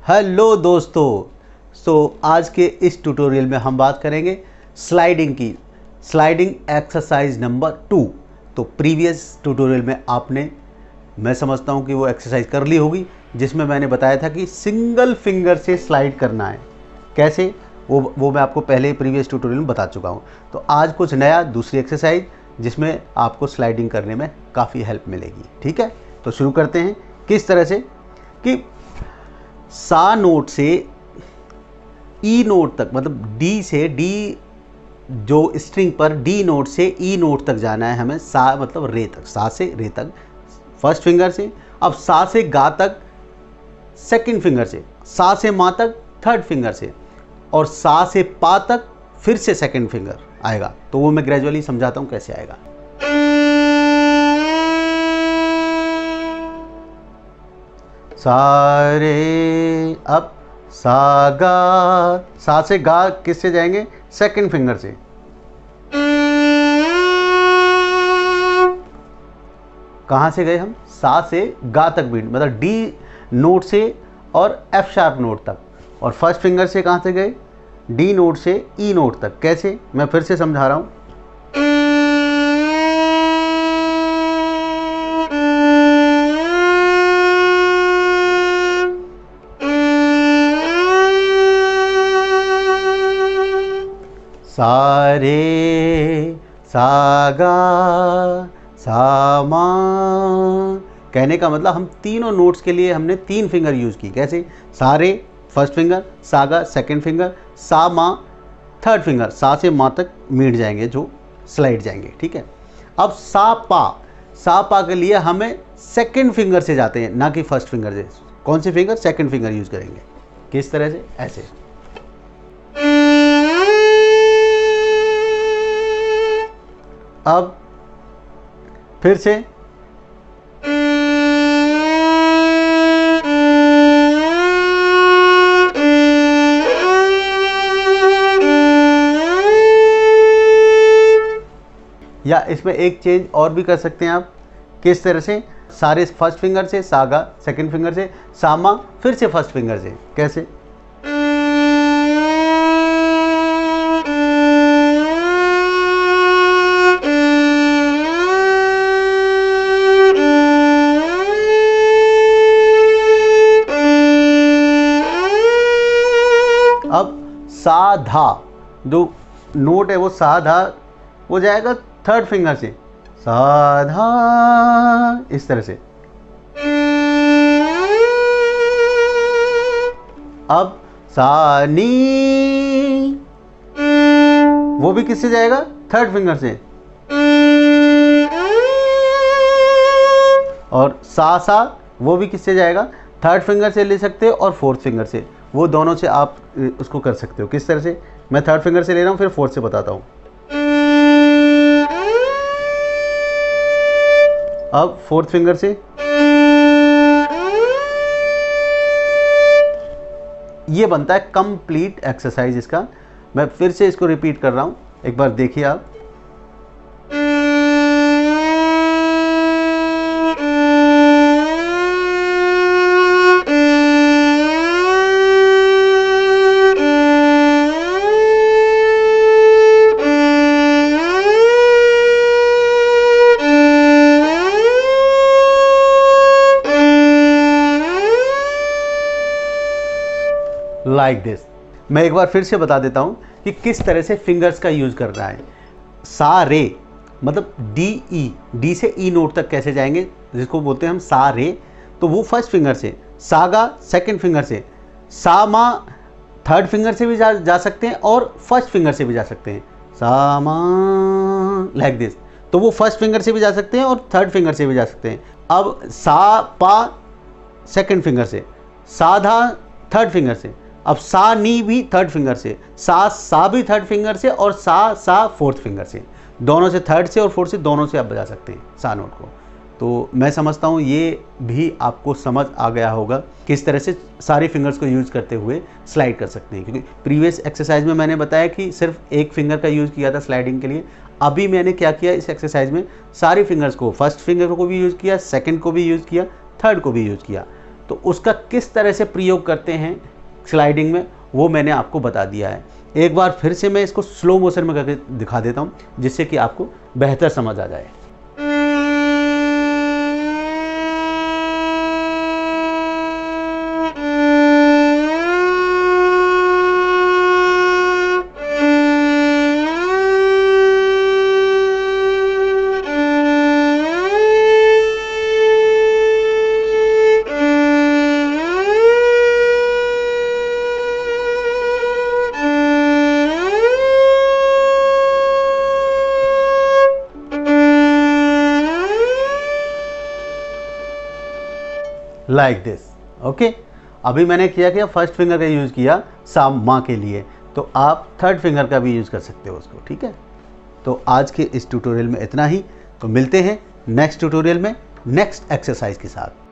Hello दोस्तों। आज के इस ट्यूटोरियल में हम बात करेंगे स्लाइडिंग की। Sliding exercise number 2। तो प्रीवियस ट्यूटोरियल में आपने, मैं समझता हूं कि वो एक्सरसाइज कर ली होगी, जिसमें मैंने बताया था कि सिंगल फिंगर से स्लाइड करना है। कैसे, वो मैं आपको पहले प्रीवियस ट्यूटोरियल में बता चुका हूं। तो आज कुछ नया, दूसरी एक्सरसाइज जिसमें आपको स्लाइडिंग करने में काफ़ी हेल्प मिलेगी। ठीक है, तो शुरू करते हैं। किस तरह से कि सा नोट से ई नोट तक, मतलब डी से डी, जो स्ट्रिंग पर डी नोट से ई नोट तक जाना है हमें। सा मतलब रे तक, सा से रे तक फर्स्ट फिंगर से। अब सा से गा तक सेकंड फिंगर से, सा से मा तक थर्ड फिंगर से, और सा से पा तक फिर से सेकंड फिंगर आएगा। तो वो मैं ग्रेजुअली समझाता हूँ कैसे आएगा। सारे, अब सा गा, सा से गा किससे जाएंगे? सेकंड फिंगर से। कहां से गए हम? सा से गा तक बीट, मतलब डी नोट से और एफ शार्प नोट तक। और फर्स्ट फिंगर से कहां से गए? डी नोट से ई नोट तक। कैसे, मैं फिर से समझा रहा हूं। सारे, सा गा, सा मा। कहने का मतलब हम तीनों नोट्स के लिए हमने तीन फिंगर यूज की। कैसे? सारे फर्स्ट फिंगर, सा गा सेकंड फिंगर, सा मा थर्ड फिंगर। सा से मा तक मीट जाएंगे, जो स्लाइड जाएंगे। ठीक है। अब सा पा के लिए हमें सेकंड फिंगर से जाते हैं, ना कि फर्स्ट फिंगर से। कौन सी फिंगर? सेकंड फिंगर यूज करेंगे। किस तरह से? ऐसे। अब फिर से या इसमें एक चेंज और भी कर सकते हैं आप। किस तरह से? सारे फर्स्ट फिंगर से, सागा सेकंड फिंगर से, सामा फिर से फर्स्ट फिंगर से। कैसे? अब साधा, जो नोट है वो साधा, वो जाएगा थर्ड फिंगर से। साधा, इस तरह से। अब सा नी, वो भी किससे जाएगा? थर्ड फिंगर से। और सा, वो भी किससे जाएगा? थर्ड फिंगर से ले सकते हो और फोर्थ फिंगर से। वो दोनों से आप उसको कर सकते हो। किस तरह से? मैं थर्ड फिंगर से ले रहा हूं, फिर फोर्थ से बताता हूं। अब फोर्थ फिंगर से। ये बनता है कंप्लीट एक्सरसाइज इसका। मैं फिर से इसको रिपीट कर रहा हूं, एक बार देखिए आप। Like this. मैं एक बार फिर से बता देता हूं कि किस तरह से फिंगर्स का यूज करना है। सा रे, मतलब डी से ई नोट तक कैसे जाएंगे, जिसको बोलते हैं हम सा रे। तो वो फर्स्ट फिंगर से, सागा सेकंड फिंगर से, सा मा थर्ड फिंगर से भी जा सकते हैं और फर्स्ट फिंगर से भी जा सकते हैं। सा मा, लाइक दिस। तो वो फर्स्ट फिंगर से भी जा सकते हैं और थर्ड फिंगर से भी जा सकते हैं। अब सा पा सेकंड फिंगर से, साधा थर्ड फिंगर से। अब सा नी भी थर्ड फिंगर से, सा भी थर्ड फिंगर से, और सा फोर्थ फिंगर से। दोनों से, थर्ड से और फोर्थ से, दोनों से आप बजा सकते हैं सा नोट को। तो मैं समझता हूँ ये भी आपको समझ आ गया होगा किस तरह से सारे फिंगर्स को यूज़ करते हुए स्लाइड कर सकते हैं। क्योंकि प्रीवियस एक्सरसाइज में मैंने बताया कि सिर्फ एक फिंगर का यूज़ किया था स्लाइडिंग के लिए। अभी मैंने क्या किया इस एक्सरसाइज में, सारी फिंगर्स को, फर्स्ट फिंगर को भी यूज़ किया, सेकंड को भी यूज़ किया, थर्ड को भी यूज़ किया। तो उसका किस तरह से प्रयोग करते हैं स्लाइडिंग में वो मैंने आपको बता दिया है। एक बार फिर से मैं इसको स्लो मोशन में करके दिखा देता हूँ जिससे कि आपको बेहतर समझ आ जाए। Like this. ओके, अभी मैंने किया फर्स्ट फिंगर का यूज़ किया सा माँ के लिए, तो आप थर्ड फिंगर का भी यूज़ कर सकते हो उसको। ठीक है, तो आज के इस ट्यूटोरियल में इतना ही। तो मिलते हैं नेक्स्ट ट्यूटोरियल में नेक्स्ट एक्सरसाइज के साथ।